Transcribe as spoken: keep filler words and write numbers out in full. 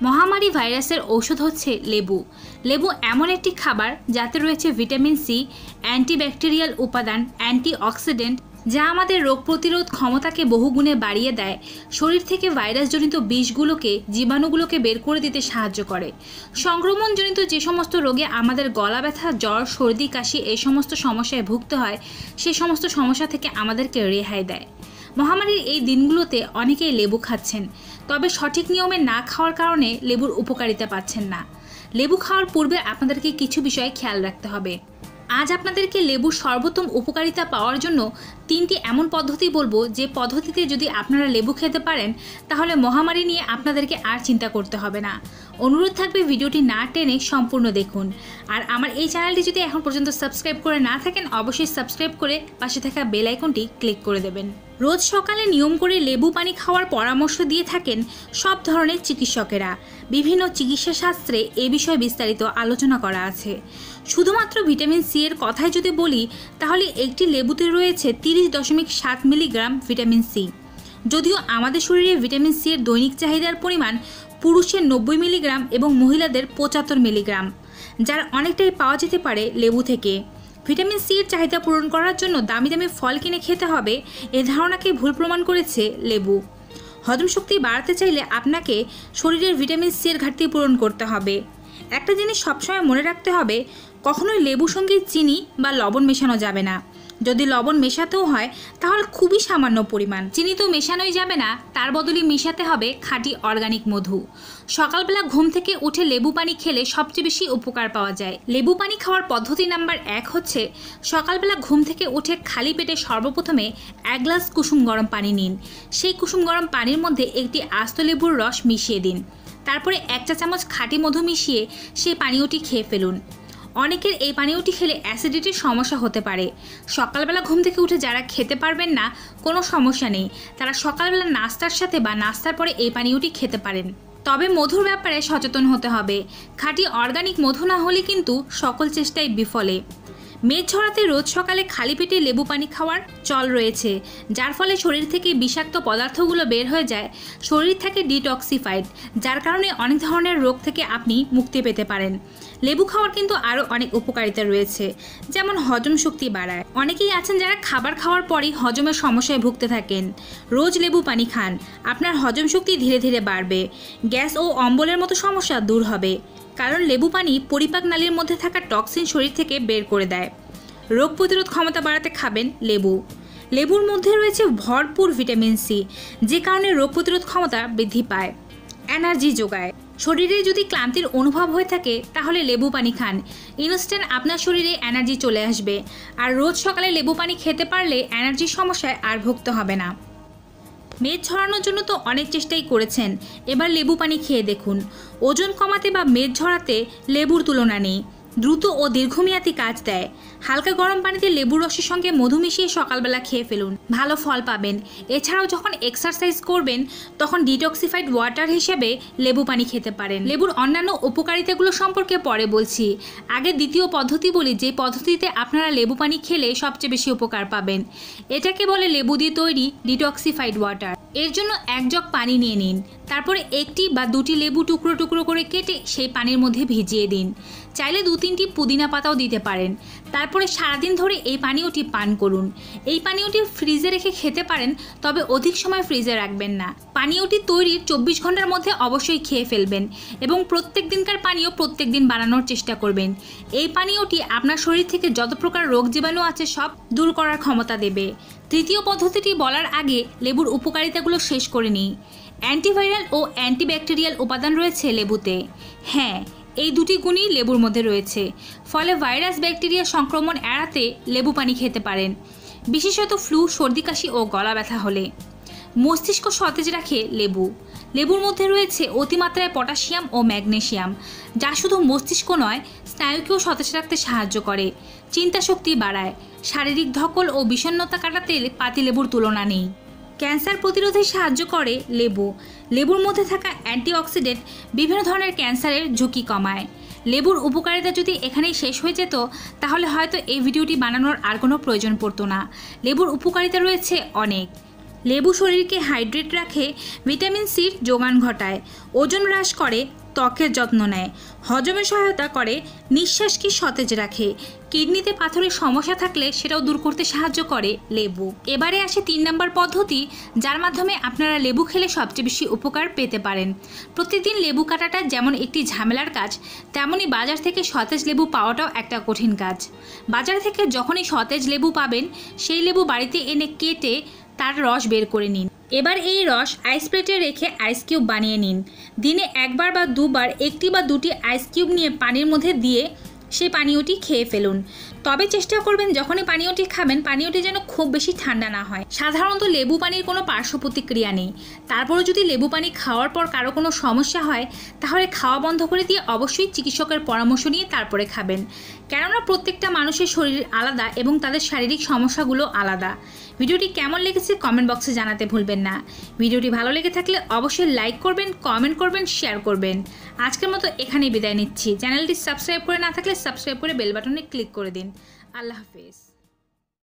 মহামারী ভাইরাসের ঔষধ হচ্ছে লেবু। লেবু এমন একটি খাবার যাতে রয়েছে ভিটামিন সি, অ্যান্টিব্যাকটেরিয়াল উপাদান, অ্যান্টিঅক্সিডেন্ট, যা আমাদের রোগ প্রতিরোধ ক্ষমতাকে বহুগুণে বাড়িয়ে দেয়, শরীর থেকে ভাইরাসজনিত বিষগুলোকে, জীবাণুগুলোকে বের করে দিতে সাহায্য করে। সংক্রমণজনিত যে সমস্ত রোগে আমাদের গলা ব্যথা, জ্বর, সর্দি, কাশি এই সমস্ত সমস্যায় ভুগতে হয়, সেই সমস্ত সমস্যা থেকে আমাদেরকে রেহাই দেয়। মহামারীর এই দিনগুলোতে অনেকেই লেবু খাচ্ছেন, তবে সঠিক নিয়মে না খাওয়ার কারণে লেবুর উপকারিতা পাচ্ছেন না। লেবু খাওয়ার পূর্বে আপনাদেরকে কিছু বিষয় খেয়াল রাখতে হবে। আজ আপনাদেরকে লেবুর সর্বোত্তম উপকারিতা পাওয়ার জন্য তিনটি এমন পদ্ধতি বলবো, যে পদ্ধতিতে যদি আপনারা লেবু খেতে পারেন তাহলে মহামারী নিয়ে আপনাদেরকে আর চিন্তা করতে হবে না। অনুরোধ থাকবে ভিডিওটি না টেনে সম্পূর্ণ দেখুন। আর আমার এই চ্যানেলটি যদি এখন পর্যন্ত সাবস্ক্রাইব করে না থাকেন, অবশ্যই সাবস্ক্রাইব করে পাশে থাকা বেল আইকনটি ক্লিক করে দেবেন। রোজ সকালে নিয়ম করে লেবু পানি খাওয়ার পরামর্শ দিয়ে থাকেন সব ধরনের চিকিৎসকেরা। বিভিন্ন চিকিৎসা শাস্ত্রে এ বিষয়ে বিস্তারিত আলোচনা করা আছে। শুধুমাত্র ভিটামিন সি এর কথাই যদি বলি, তাহলে একটি লেবুতে রয়েছে তিরিশ দশমিক সাত মিলিগ্রাম ভিটামিন সি। যদিও আমাদের শরীরে ভিটামিন সি এর দৈনিক চাহিদার পরিমাণ পুরুষের নব্বই মিলিগ্রাম এবং মহিলাদের পঁচাত্তর মিলিগ্রাম, যার অনেকটাই পাওয়া যেতে পারে লেবু থেকে। ভিটামিন সি এর চাহিদা পূরণ করার জন্য দামি দামি ফল কিনে খেতে হবে, এ ধারণাকে ভুল প্রমাণ করেছে লেবু। হজম শক্তি বাড়াতে চাইলে আপনাকে শরীরের ভিটামিন সি এর ঘাটতি পূরণ করতে হবে। একটা জিনিস সবসময় মনে রাখতে হবে, কখনোই লেবুর সঙ্গে চিনি বা লবণ মেশানো যাবে না। যদি লবণ মেশাতেও হয় তাহলে খুবই সামান্য পরিমাণ। চিনি তো মেশানোই যাবে না, তার বদলে মেশাতে হবে খাঁটি অর্গানিক মধু। সকালবেলা ঘুম থেকে উঠে লেবু পানি খেলে সবচেয়ে বেশি উপকার পাওয়া যায়। লেবু পানি খাওয়ার পদ্ধতি নাম্বার এক হচ্ছে, সকালবেলা ঘুম থেকে উঠে খালি পেটে সর্বপ্রথমে এক গ্লাস কুসুম গরম পানি নিন। সেই কুসুম গরম পানির মধ্যে একটি আস্ত লেবুর রস মিশিয়ে দিন। তারপরে এক চা চামচ খাঁটি মধু মিশিয়ে সেই পানীয়টি খেয়ে ফেলুন। অনেকের এই পানীয়টি খেলে অ্যাসিডিটির সমস্যা হতে পারে। সকালবেলা ঘুম থেকে উঠে যারা খেতে পারবেন না, কোনো সমস্যা নেই, তারা সকালবেলা নাস্তার সাথে বা নাস্তার পরে এই পানীয়টি খেতে পারেন। তবে মধুর ব্যাপারে সচেতন হতে হবে। খাঁটি অর্গানিক মধু না হলে কিন্তু সকল চেষ্টাই বিফলে। মেদ ঝরাতে রোজ সকালে খালি পেটে লেবু পানি খাওয়ার চল রয়েছে, যার ফলে শরীর থেকে বিষাক্ত পদার্থগুলো বের হয়ে যায়, শরীর থাকে ডিটক্সিফাইড, যার কারণে অনেক ধরনের রোগ থেকে আপনি মুক্তি পেতে পারেন। লেবু খাওয়ার কিন্তু আরও অনেক উপকারিতা রয়েছে, যেমন হজম শক্তি বাড়ায়। অনেকেই আছেন যারা খাবার খাওয়ার পরই হজমের সমস্যায় ভুগতে থাকেন। রোজ লেবু পানি খান, আপনার হজম শক্তি ধীরে ধীরে বাড়বে। গ্যাস ও অম্বলের মতো সমস্যা দূর হবে, কারণ লেবু পানি পরিপাক নালীর মধ্যে থাকা টক্সিন শরীর থেকে বের করে দেয়। রোগ প্রতিরোধ ক্ষমতা বাড়াতে খাবেন লেবু। লেবুর মধ্যে রয়েছে ভরপুর ভিটামিন সি, যে কারণে রোগ প্রতিরোধ ক্ষমতা বৃদ্ধি পায়, এনার্জি যোগায়। শরীরে যদি ক্লান্তির অনুভব হয়ে থাকে তাহলে লেবু পানি খান, ইনস্ট্যান্ট আপনার শরীরে এনার্জি চলে আসবে। আর রোজ সকালে লেবু পানি খেতে পারলে এনার্জির সমস্যায় আর ভুগতে হবে না। মেদ ঝরানোর জন্য তো অনেক চেষ্টাই করেছেন, এবার লেবু পানি খেয়ে দেখুন। ওজন কমাতে বা মেদ ঝরাতে লেবুর তুলনা নেই, দ্রুত ও দীর্ঘমেয়াদী কাজ দেয়। হালকা গরম পানিতে লেবুর রসের সঙ্গে মধু মিশিয়ে সকালবেলা খেয়ে ফেলুন, ভালো ফল পাবেন। এছাড়াও যখন এক্সারসাইজ করবেন তখন ডিটক্সিফাইড ওয়াটার হিসেবে লেবু পানি খেতে পারেন। লেবুর অন্যান্য উপকারিতাগুলো সম্পর্কে পরে বলছি, আগে দ্বিতীয় পদ্ধতি বলি, যে পদ্ধতিতে আপনারা লেবু পানি খেলে সবচেয়ে বেশি উপকার পাবেন। এটাকে বলে লেবু দিয়ে তৈরি ডিটক্সিফাইড ওয়াটার। এর জন্য এক জগ পানি নিয়ে নিন, তারপরে একটি বা দুটি লেবু টুকরো টুকরো করে কেটে সেই পানির মধ্যে ভিজিয়ে দিন। চাইলে দু তিনটি পুদিনা পাতাও দিতে পারেন। তারপরে সারাদিন ধরে এই পানীয়টি পান করুন। এই পানীয়টি ফ্রিজে রেখে খেতে পারেন, তবে অধিক সময় ফ্রিজে রাখবেন না। পানীয়টি তৈরির চব্বিশ ঘন্টার মধ্যে অবশ্যই খেয়ে ফেলবেন এবং প্রত্যেক দিনকার পানীয় প্রত্যেক দিন বানানোর চেষ্টা করবেন। এই পানীয়টি আপনার শরীর থেকে যত প্রকার রোগ জীবাণু আছে সব দূর করার ক্ষমতা দেবে। তৃতীয় পদ্ধতিটি বলার আগে লেবুর উপকারিতাগুলো শেষ করে নিই। অ্যান্টিভাইরাল ও অ্যান্টিব্যাকটেরিয়াল উপাদান রয়েছে লেবুতে। হ্যাঁ, এই দুটি গুণই লেবুর মধ্যে রয়েছে, ফলে ভাইরাস ব্যাকটেরিয়া সংক্রমণ এড়াতে লেবু পানি খেতে পারেন, বিশেষত ফ্লু, সর্দি, কাশি ও গলা ব্যথা হলে। মস্তিষ্ক সতেজ রাখে লেবু। লেবুর মধ্যে রয়েছে অতিমাত্রায় পটাশিয়াম ও ম্যাগনেসিয়াম, যা শুধু মস্তিষ্ক নয়, স্নায়ুকেও সতেজ রাখতে সাহায্য করে। চিন্তা শক্তি বাড়ায়। শারীরিক ধকল ও বিষণ্ণতা কাটাতে পাতিলেবুর তুলনা নেই। ক্যান্সার প্রতিরোধে সাহায্য করে লেবু। লেবুর মধ্যে থাকা অ্যান্টিঅক্সিডেন্ট বিভিন্ন ধরনের ক্যান্সারের ঝুঁকি কমায়। লেবুর উপকারিতা যদি এখানেই শেষ হয়ে যেত তাহলে হয়তো এই ভিডিওটি বানানোর আর কোনো প্রয়োজন পড়তো না। লেবুর উপকারিতা রয়েছে অনেক। লেবু শরীরকে হাইড্রেট রাখে, ভিটামিন সির যোগান ঘটায়, ওজন হ্রাস করে, ত্বকের যত্ন নেয়, হজমে সহায়তা করে, নিঃশ্বাসকে সতেজ রাখে, কিডনিতে পাথরের সমস্যা থাকলে সেটাও দূর করতে সাহায্য করে লেবু। এবারে আসে তিন নম্বর পদ্ধতি, যার মাধ্যমে আপনারা লেবু খেলে সবচেয়ে বেশি উপকার পেতে পারেন। প্রতিদিন লেবু কাটাটা যেমন একটি ঝামেলার কাজ, তেমনই বাজার থেকে সতেজ লেবু পাওয়াটাও একটা কঠিন কাজ। বাজার থেকে যখনই সতেজ লেবু পাবেন, সেই লেবু বাড়িতে এনে কেটে তার রস বের করে নিন। এবার এই রস আইস প্লেটে রেখে আইস কিউব বানিয়ে নিন। দিনে একবার বা দুবার একটি বা দুটি আইস কিউব নিয়ে পানির মধ্যে দিয়ে সেই পানীয়টি খেয়ে ফেলুন। তবে চেষ্টা করবেন যখনই পানীয়টি খাবেন, পানীয়টি যেন খুব বেশি ঠান্ডা না হয়। সাধারণত লেবু পানির কোনো পার্শ্ব প্রতিক্রিয়া নেই, তারপরে যদি লেবু পানি খাওয়ার পর কারো কোনো সমস্যা হয়, তাহলে খাওয়া বন্ধ করে দিয়ে অবশ্যই চিকিৎসকের পরামর্শ নিয়ে তারপরে খাবেন। কেননা প্রত্যেকটা মানুষের শরীর আলাদা এবং তাদের শারীরিক সমস্যাগুলো আলাদা। ভিডিওটি কেমন লেগেছে কমেন্ট বক্সে জানাতে ভুলবেন না। ভিডিওটি ভালো লেগে থাকলে অবশ্যই লাইক করবেন, কমেন্ট করবেন, শেয়ার করবেন। আজকের মতো এখানেই বিদায় নিচ্ছি। চ্যানেলটি সাবস্ক্রাইব করে না থাকলে সাবস্ক্রাইব করে বেল বাটনে ক্লিক করে দিন। আল্লাহ হাফেজ।